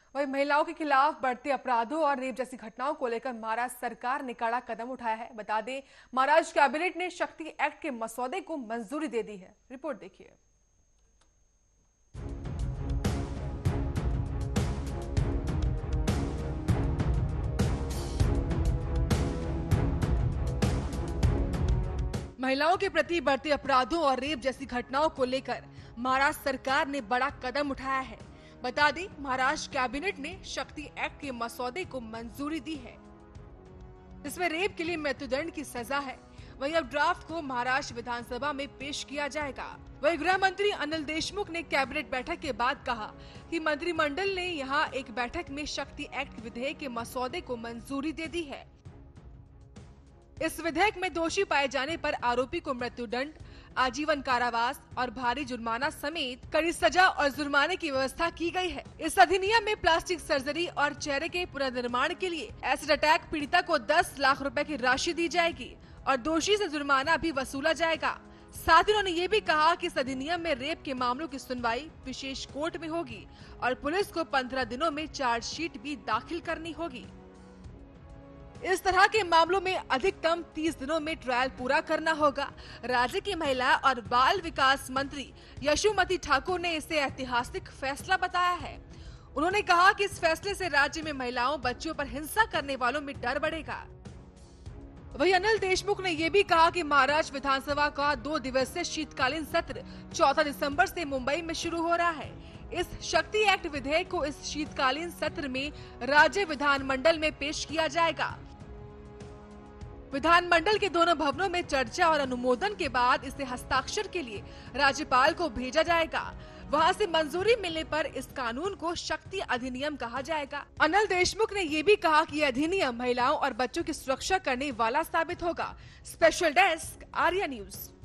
वहीं महिलाओं के खिलाफ बढ़ते अपराधों और रेप जैसी घटनाओं को लेकर महाराष्ट्र सरकार ने कड़ा कदम उठाया है। बता दें, महाराष्ट्र कैबिनेट ने शक्ति एक्ट के मसौदे को मंजूरी दे दी है। रिपोर्ट देखिए। महिलाओं के प्रति बढ़ते अपराधों और रेप जैसी घटनाओं को लेकर महाराष्ट्र सरकार ने बड़ा कदम उठाया है। बता दें, महाराष्ट्र कैबिनेट ने शक्ति एक्ट के मसौदे को मंजूरी दी है। इसमें रेप के लिए मृत्युदंड की सजा है। वहीं अब ड्राफ्ट को महाराष्ट्र विधानसभा में पेश किया जाएगा। वहीं गृह मंत्री अनिल देशमुख ने कैबिनेट बैठक के बाद कहा कि मंत्रिमंडल ने यहां एक बैठक में शक्ति एक्ट विधेयक के मसौदे को मंजूरी दे दी है। इस विधेयक में दोषी पाए जाने पर आरोपी को मृत्युदंड, आजीवन कारावास और भारी जुर्माना समेत कड़ी सजा और जुर्माने की व्यवस्था की गई है। इस अधिनियम में प्लास्टिक सर्जरी और चेहरे के पुनर्निर्माण के लिए एसिड अटैक पीड़िता को 10 लाख रुपए की राशि दी जाएगी और दोषी से जुर्माना भी वसूला जाएगा। साथ ही उन्होंने ये भी कहा कि इस अधिनियम में रेप के मामलों की सुनवाई विशेष कोर्ट में होगी और पुलिस को 15 दिनों में चार्जशीट भी दाखिल करनी होगी। इस तरह के मामलों में अधिकतम 30 दिनों में ट्रायल पूरा करना होगा। राज्य की महिला और बाल विकास मंत्री यशोमती ठाकुर ने इसे ऐतिहासिक फैसला बताया है। उन्होंने कहा कि इस फैसले से राज्य में महिलाओं, बच्चों पर हिंसा करने वालों में डर बढ़ेगा। वहीं अनिल देशमुख ने ये भी कहा कि महाराष्ट्र विधानसभा का 2 दिवसीय शीतकालीन सत्र 14 दिसंबर से मुंबई में शुरू हो रहा है। इस शक्ति एक्ट विधेयक को इस शीतकालीन सत्र में राज्य विधानमंडल में पेश किया जाएगा। विधानमंडल के दोनों भवनों में चर्चा और अनुमोदन के बाद इसे हस्ताक्षर के लिए राज्यपाल को भेजा जाएगा। वहां से मंजूरी मिलने पर इस कानून को शक्ति अधिनियम कहा जाएगा। अनिल देशमुख ने ये भी कहा कि यह अधिनियम महिलाओं और बच्चों की सुरक्षा करने वाला साबित होगा। Special desk, Arya news.